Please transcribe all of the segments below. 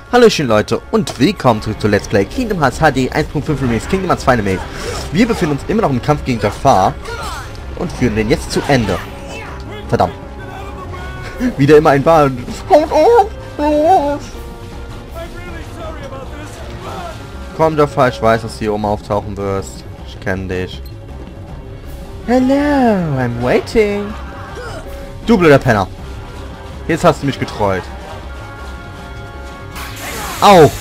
Hallöchen Leute und willkommen zurück zu Let's Play Kingdom Hearts HD 1.5 Remix Kingdom Hearts Final Maze. Wir befinden uns immer noch im Kampf gegen Jafar und führen den jetzt zu Ende. Verdammt. Wieder immer ein Bahn. Komm Jafar, ich weiß, dass du hier oben auftauchen wirst. Ich kenne dich. Hello, I'm waiting. Du blöder Penner. Jetzt hast du mich getreut. Au!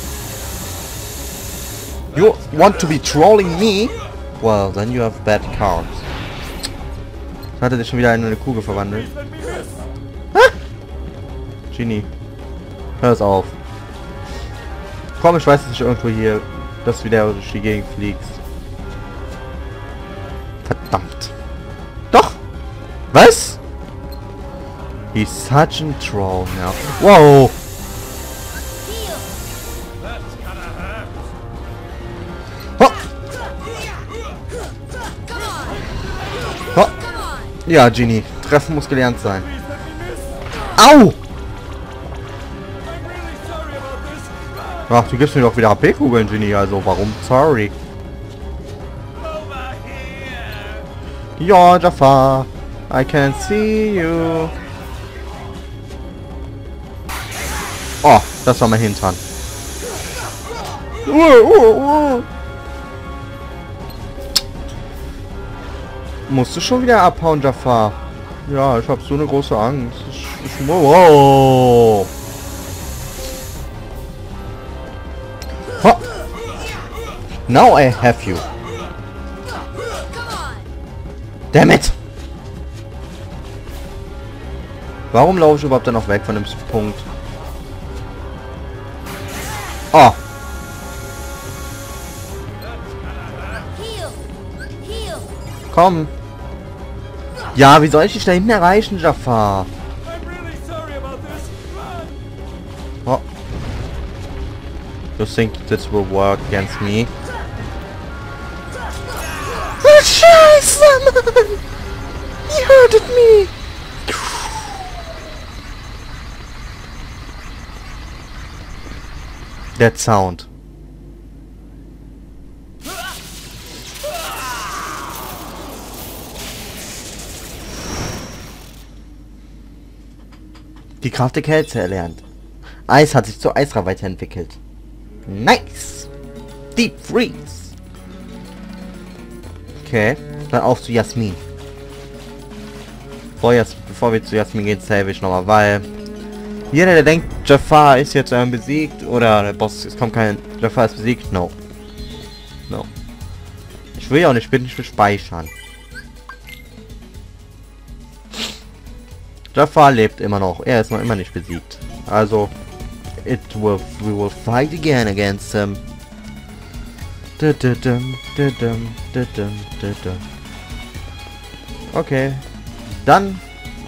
You want to be trolling me? Well, then you have bad cards. Hat er dich schon wieder in eine Kugel verwandelt? Ah! Genie. Hör es auf. Komm, ich weiß, dass ich irgendwo hier, dass du wieder durch die Gegend fliegst. Verdammt. Doch! Was? He's such a troll now. Wow! Ja, Genie. Treffen muss gelernt sein. Au! Ach, du gibst mir doch wieder HP-Kugeln, Genie. Also, warum? Sorry. Ja, Jafar. I can see you. Oh, das war mein Hintern. Musst du schon wieder abhauen, Jafar? Ja, ich habe so eine große Angst. Wow. Ha. Now I have you. Damn it! Warum laufe ich überhaupt dann noch weg von dem Punkt? Oh. Komm. Ja, wie soll ich dich da hinten erreichen, Jafar? Oh. You think this will work against me? Oh, Scheiße, Mann! You hurted me! That sound. Die Kraft der Kälte erlernt. Eis hat sich zu Eisra weiterentwickelt. Nice! Deep Freeze! Okay, dann auf zu Jasmin. Bevor wir zu Jasmin gehen, save ich nochmal, weil jeder, der denkt, Jafar ist jetzt besiegt oder der Boss, es kommt kein Jafar ist besiegt, no. No. Ich will ja auch nicht, bitte nicht speichern. Jafar lebt immer noch. Er ist noch immer nicht besiegt. Also, we will fight again against him. Okay. Dann.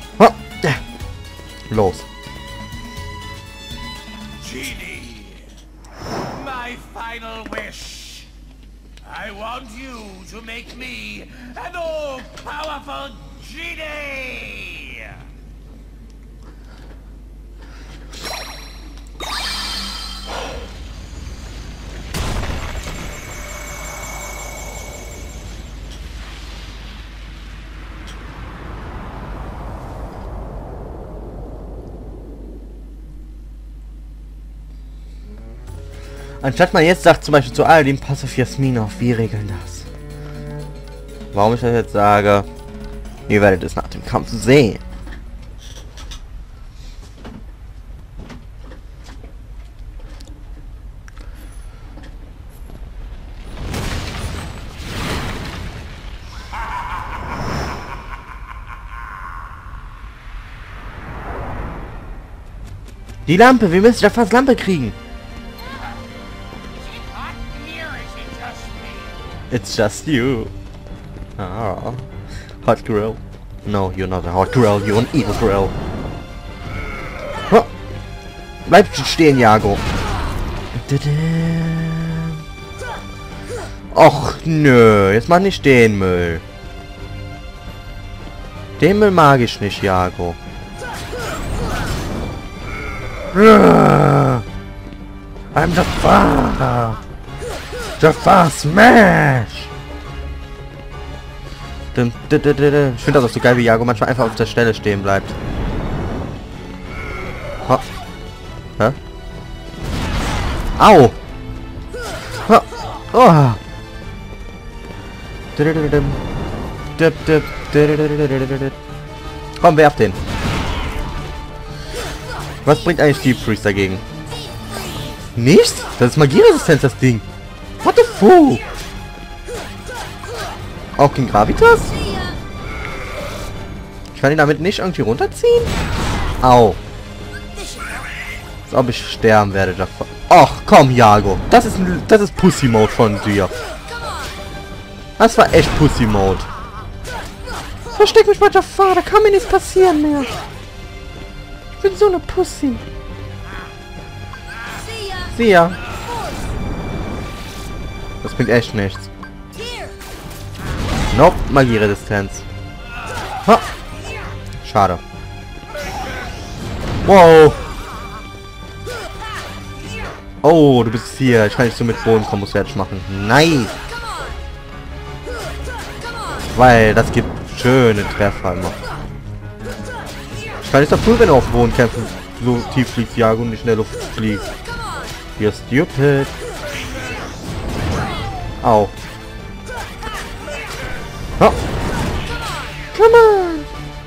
Los. Genie, my final wish. I want you to make me an all-powerful genie. Anstatt man jetzt sagt, zum Beispiel zu Aladdin, pass auf Jasmin auf, wir regeln das. Warum ich das jetzt sage, ihr werdet es nach dem Kampf sehen. Die Lampe, wir müssen Jafars Lampe kriegen. It's just you. Ah, hot girl. No, you're not a hot girl. You're an evil girl. Bleib stehen, Jago. Och, nö. Jetzt mach nicht den Müll. Den Müll mag ich nicht, Jago. I'm Jafar! Jafar Smash! Ich finde das auch so geil, wie Jago manchmal einfach auf der Stelle stehen bleibt. Ha. Hä? Au! Ha. Oh. Komm, werf den. Was bringt eigentlich Deep Freeze dagegen? Nichts? Das ist Magieresistenz, das Ding. What the fuck? Auch gegen Gravitas? Ich kann ihn damit nicht irgendwie runterziehen? Au. Als ob ich sterben werde davon. Ach, komm, Jago. Das ist Pussy-Mode von dir. Das war echt Pussy-Mode. Versteck mich bei Jafar, da kann mir nichts passieren mehr. Ich bin so eine Pussy. Sieh ja. Das bringt echt nichts. Nope, Magieresistenz. Ha. Schade. Wow. Oh, du bist hier. Ich kann dich so mit Bodenkombos fertig machen. Nice. Weil das gibt schöne Treffer immer. Ich kann nicht dafür, wenn du auf dem Boden kämpfen so tief fliegst, Jago, und nicht in der Luft fliegst. You're stupid. Au. Oh. Come on.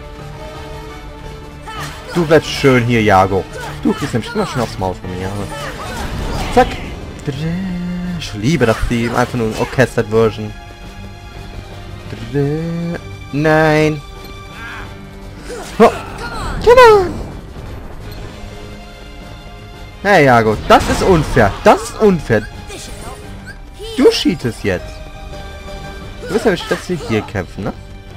Du bleibst schön hier, Jago. Du kriegst nämlich immer schön aufs Maul von mir. Zack. Ich liebe das Theme. Einfach nur eine Orchestered-Version. Nein. Oh. Come on. Hey, Jago. Das ist unfair. Das ist unfair. Du cheatest jetzt. Du wirst ja nicht, dass wir hier kämpfen, ne?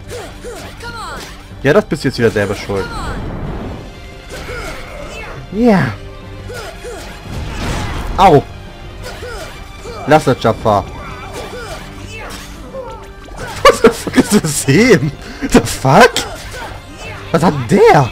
Ja, das bist du jetzt wieder selber schuld. Ja. Yeah. Au. Lass das, Jafar. What the fuck ist das hin? The fuck? Was hat der?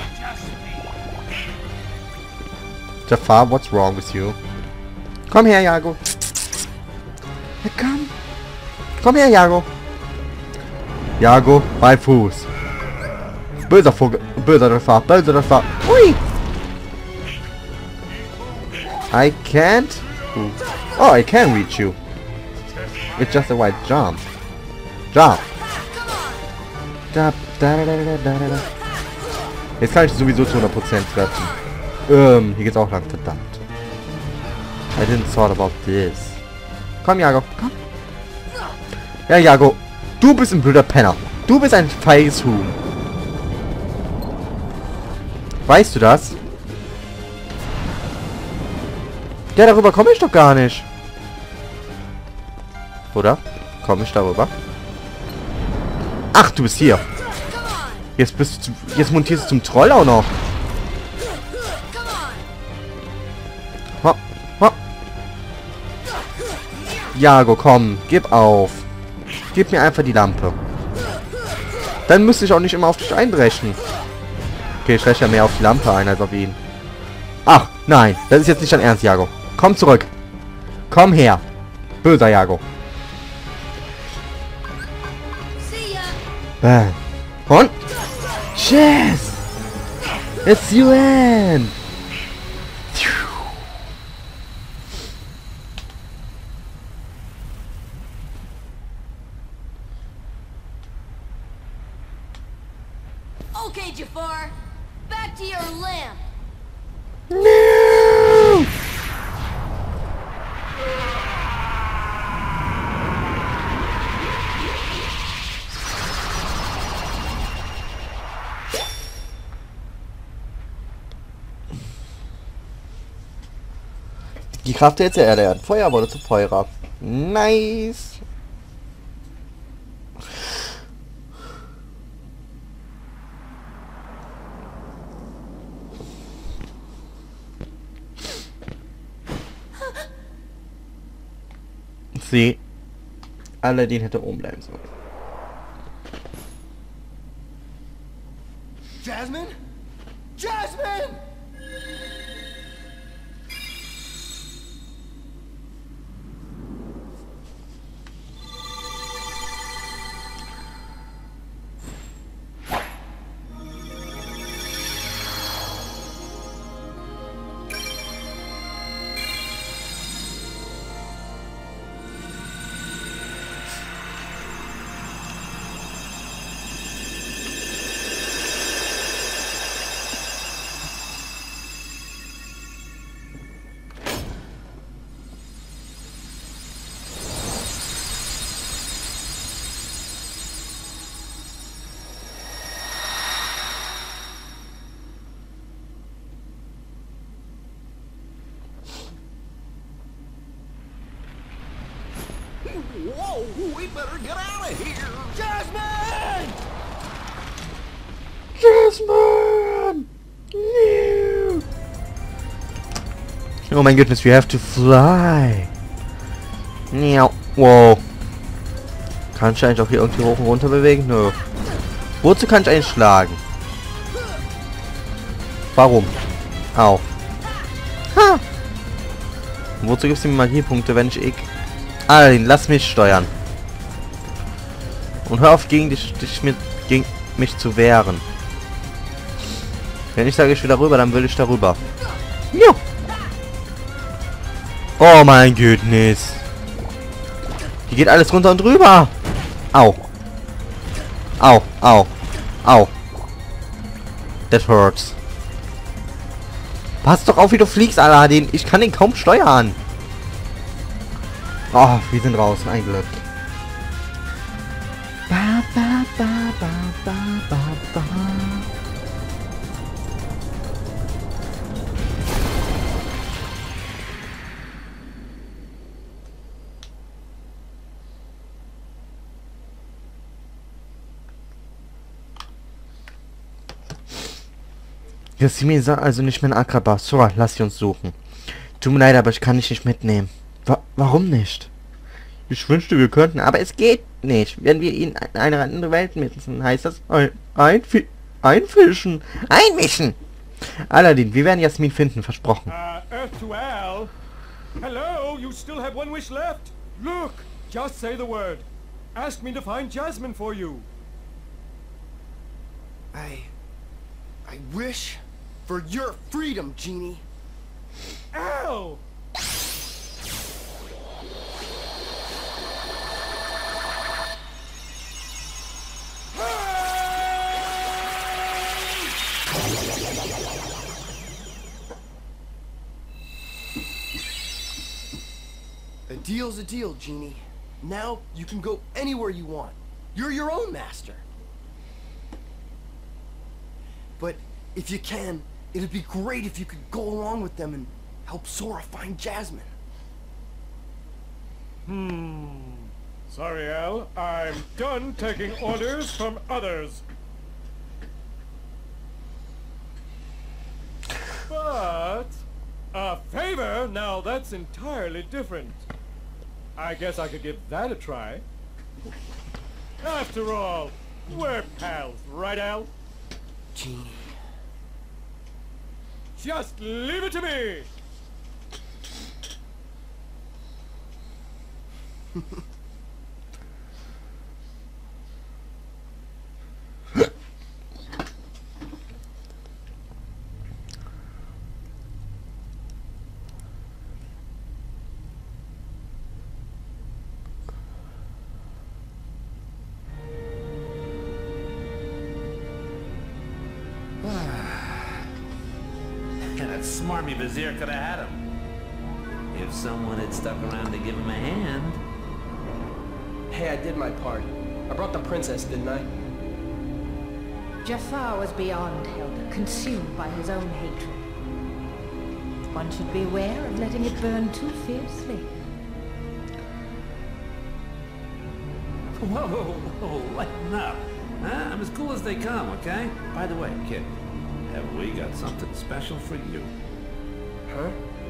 Jafar, what's wrong with you? Komm her, Jago. Ja, komm. Komm her, Jago. Jago, bei Fuß. Böser Vogel. Böser Jafar. Böser Jafar. Ui. I can't. Oh, I can reach you. It's just a white jump. Jump. Da, da, da, da, da, da. Jetzt kann ich sowieso zu 100% treffen. Hier geht's auch lang, verdammt. I didn't thought about this. Komm, Jago, komm. Ja, Jago, du bist ein blöder Penner. Du bist ein feiges Huhn. Weißt du das? Ja, darüber komme ich doch gar nicht. Oder? Komme ich darüber? Ach, du bist hier. Jetzt montierst du zum Troll auch noch. Ha, ha. Jago, komm, gib auf. Gib mir einfach die Lampe. Dann müsste ich auch nicht immer auf dich einbrechen. Okay, ich breche ja mehr auf die Lampe ein als auf ihn. Ach, nein, das ist jetzt nicht dein Ernst, Jago. Komm zurück. Komm her. Böser Jago. Bam. Und? Yes! It's you in! Okay, Jafar. Back to your lamp. No! Die Kraft der Erde. Er hat Feuer wurde zu Feuer. Nice. Sie. Aladdin hätte oben bleiben sollen. Jasmine? Jasmine! Whoa, we better get out of here. Jasmine! Jasmine! No! Oh my goodness, we have to fly. Miau. Wow. Kann ich eigentlich auch hier irgendwie hoch und runter bewegen? Nö. Wozu kann ich eigentlich schlagen? Warum? Au. Ha! Und wozu gibst du mir Magiepunkte, wenn ich... Aladdin, lass mich steuern. Und hör auf, gegen mich zu wehren. Wenn ich sage, ich will darüber, dann will ich darüber. Ja. Oh mein Goodness. Hier geht alles runter und drüber. Au. Au, au, au. That hurts. Pass doch auf, wie du fliegst, Aladdin. Ich kann den kaum steuern. Oh, wir sind draußen. Ein Glück. Ba, ba, ba, ba, ba, ba, ba. Jasmin ist also nicht mehr ein Akraba. Sora, lass sie uns suchen. Tut mir leid, aber ich kann dich nicht mitnehmen. Warum nicht? Ich wünschte, wir könnten, aber es geht nicht. Wenn wir ihn in eine andere Welt mitnehmen, heißt das einfischen. Einmischen! Aladdin, wir werden Jasmin finden, versprochen. Earth to Al. Hello, you still have one wish left? Look, just say the word. Ask me to find Jasmine for you. I wish for your freedom, Genie. Al! A deal's a deal, Genie. Now you can go anywhere you want. You're your own master. But if you can, it'd be great if you could go along with them and help Sora find Jasmine. Sorry, Al. I'm done taking orders from others. But a favor? Now that's entirely different. I guess I could give that a try. After all, we're pals, right, Al? Genie. Just leave it to me! That smarmy vizier could have had him. If someone had stuck around to give him a hand. Hey, I did my part. I brought the princess, didn't I? Jafar was beyond help, consumed by his own hatred. One should beware of letting it burn too fiercely. Whoa, whoa, lighten up. Huh? I'm as cool as they come, okay? By the way, kid, have we got something special for you? Huh?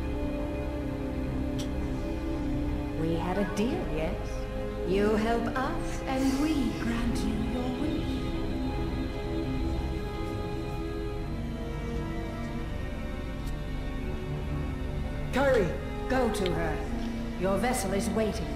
We had a deal, yes? You help us, and we grant you your wish. Kyrie! Go to her. Your vessel is waiting.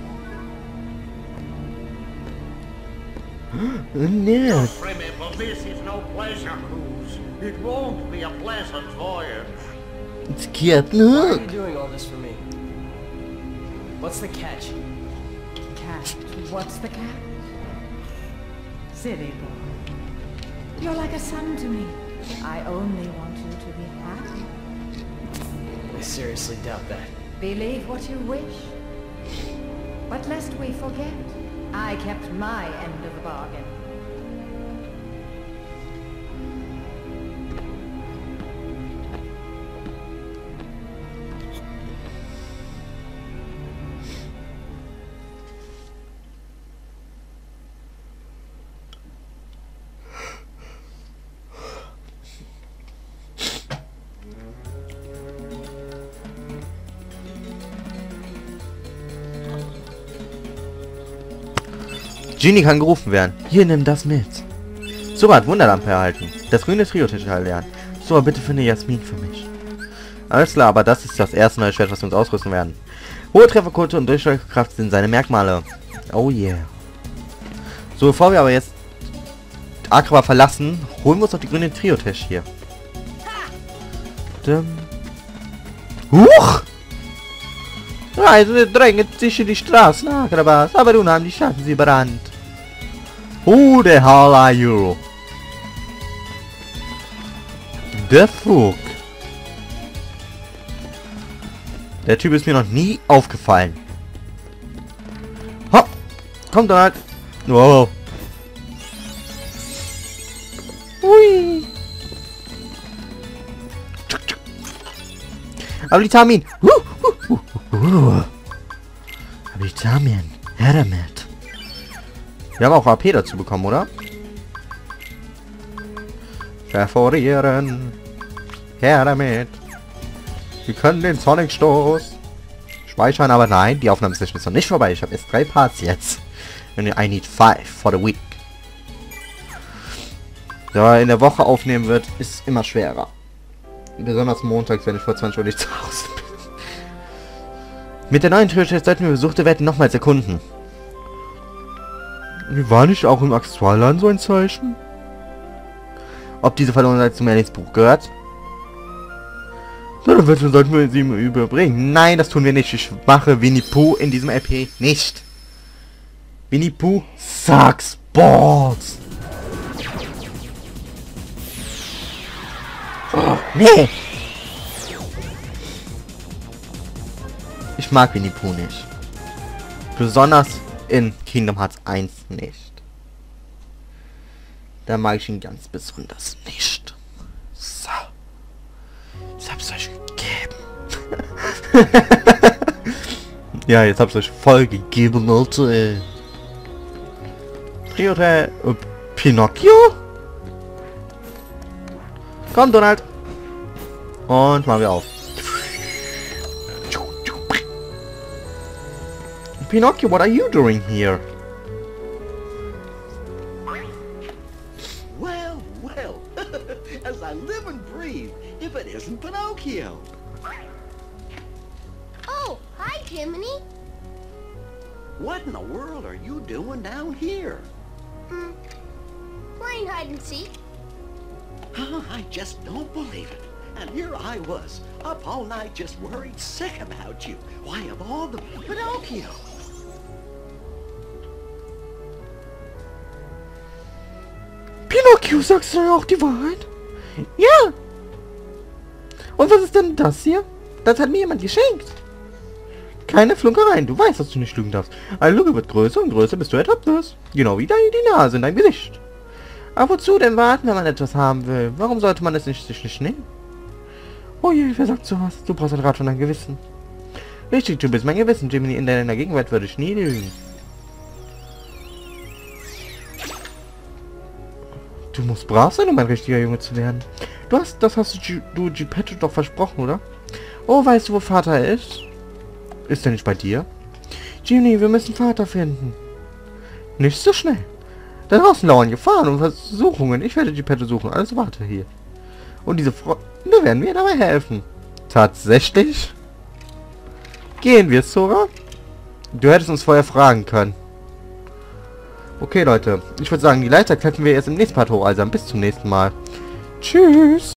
No. Remember, this is no pleasure cruise. It won't be a pleasant voyage. It's cute. Why are Look. you doing all this for me? What's the catch? Catch? What's the catch? Silly boy. You're like a son to me. I only want you to be happy. I seriously doubt that. Believe what you wish. But lest we forget, I kept my end of the bargain. Genie kann gerufen werden. Hier, nimm das mit. Sora hat Wunderlampe erhalten. Das grüne Trio-Tisch erlernen. Sora, bitte finde Jasmin für mich. Alles klar, aber das ist das erste neue Schwert, was wir uns ausrüsten werden. Hohe Trefferquote und Durchschlagskraft sind seine Merkmale. Oh yeah. So, bevor wir aber jetzt Agrabah verlassen, holen wir uns doch die grüne Trio-Tisch hier. Huch! Reisende drängt sich in die Straßen Agrabahs, aber nun haben die Schatten sie überrannt. Who the hell are you? The fuck? Der Typ ist mir noch nie aufgefallen. Hopp! Kommt Donald! Wow! Hui! Habilitamin! Habilitamin! Her damit! Wir haben auch AP dazu bekommen, oder? Perforieren! Her damit! Wir können den Sonic-Stoß speichern, aber nein, die Aufnahmesession ist noch nicht vorbei. Ich habe erst 3 Parts jetzt. Und I need 5 for the week. Da in der Woche aufnehmen wird, ist immer schwerer. Besonders montags, wenn ich vor 20 Uhr nicht zu Hause bin. Mit der neuen Tür sollten wir besuchte Welten nochmals erkunden. War nicht auch im Axtualland so ein Zeichen? Ob diese Verlorenheit zum Erlebnisbuch gehört? Dann sollten wir sie überbringen. Nein, das tun wir nicht. Ich mache Winnie Pooh in diesem LP nicht. Winnie Pooh sucks balls. Oh, nee. Ich mag Winnie Pooh nicht. Besonders in Kingdom Hearts 1 nicht. Da mag ich ihn ganz besonders nicht. So. Ich hab's euch gegeben. Ja, jetzt hab's euch voll gegeben, Leute. Trio-Teil Pinocchio? Komm, Donald. Und machen wir auf. Pinocchio, what are you doing here? Well, well, as I live and breathe, if it isn't Pinocchio. Oh, hi, Jiminy. What in the world are you doing down here? Playing hide and seek. I just don't believe it. And here I was, up all night just worried sick about you. Why, of all the... Pinocchio! Pinocchio, sagst du auch die Wahrheit? Ja! Und was ist denn das hier? Das hat mir jemand geschenkt. Keine Flunkereien, du weißt, dass du nicht lügen darfst. Eine Lüge wird größer und größer, bis du ertappt wirst. Genau wie die Nase in deinem Gesicht. Aber wozu denn warten, wenn man etwas haben will? Warum sollte man es sich nicht nehmen? Oh je, wer sagt sowas? Du brauchst ein Rat von deinem Gewissen. Richtig, du bist mein Gewissen, Jiminy. In deiner Gegenwart würde ich nie lügen. Du musst brav sein, um ein richtiger Junge zu werden. Das hast du Geppetto doch versprochen, oder? Oh, weißt du, wo Vater ist? Ist er nicht bei dir? Jiminy, wir müssen Vater finden. Nicht so schnell. Da draußen lauern Gefahren und Versuchungen. Ich werde Geppetto suchen. Also warte hier. Und diese Freunde werden mir dabei helfen. Tatsächlich? Gehen wir, Sora? Du hättest uns vorher fragen können. Okay, Leute. Ich würde sagen, die Leiter klettern wir jetzt im nächsten Part hoch. Also bis zum nächsten Mal. Tschüss.